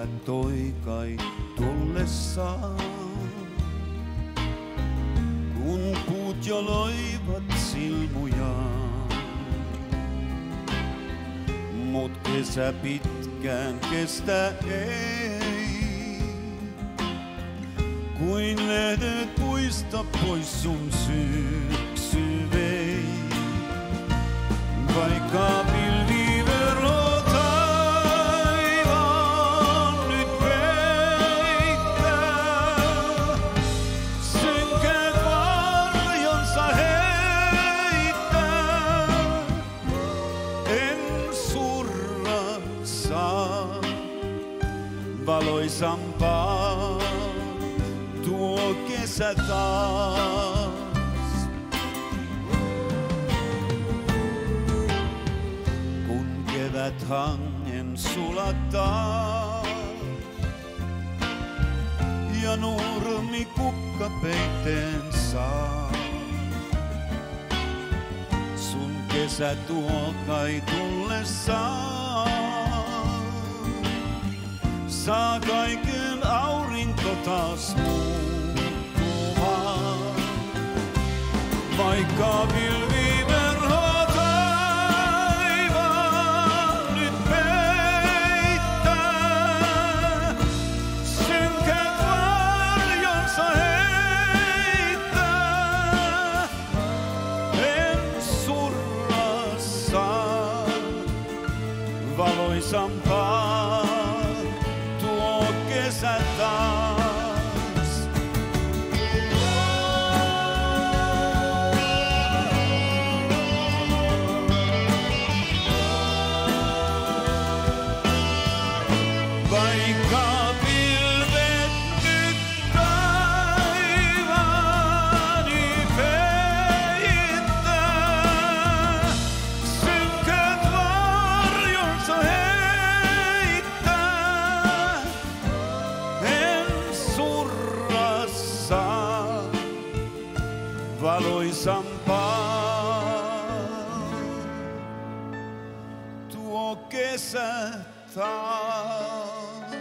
kesä toi kai tullessaan. Kun puut jo loivat silmujaan, mut kesä pitkään kestä ei. Kuin lehdet puista pois sun syksy vei, vaikka pilviverho taivaan nyt peittää. Synkät varjonsa heittää, en surra saa valoisampaa tuo kesä taas. Kun kevät hangen sulattaa ja nurmi kukka peitteen saa, sun kesä tuo kai tullessaan. Saa kaiken aurinko taas muuttumaan, vaikka pilviverho taivaan nyt peittää. Synkät varjonsa heittää, en surra saa valoisampaa tuo kesä taas. Vaikka pilvet nyt taivaani peittää, synkät varjonsa heittää, en surra saa valoisampaa tuo kesä taas.